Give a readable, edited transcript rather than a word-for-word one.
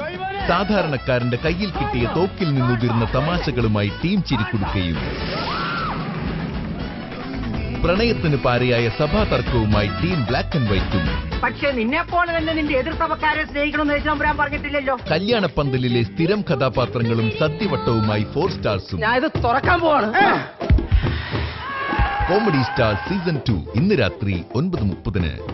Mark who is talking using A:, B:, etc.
A: സാധാരണക്കാരന്റെ കയ്യിൽ കിട്ടിയ തോക്കിൽ നിന്നുതിർന്ന തമാശകളുമായി ടീം ചിരിക്കുടുക്കയും പ്രണയത്തിന് പാരയായ സഭാ തർക്കവുമായി ടീം ബ്ലാക്ക് ആൻഡ് വൈറ്റും.
B: പക്ഷേ നിന്നെപ്പോലെ തന്നെ നിന്റെ എതിർ സഭക്കാരെ സ്നേഹിക്കണമെന്ന് യേശുദമ്പുരാൻ പറഞ്ഞിട്ടില്ലല്ലോ.
A: കല്യാണപ്പന്തലിലെ സ്ഥിരം കഥാപാത്രങ്ങളും സദ്യവട്ടവുമായി 4 സ്റ്റാർസും.
B: ഞാൻ ഇത് തുറക്കാൻ പോവാണ്.
A: കോമഡി സ്റ്റാർ സീസൺ 2 ഇന്ന് രാത്രി 9:30.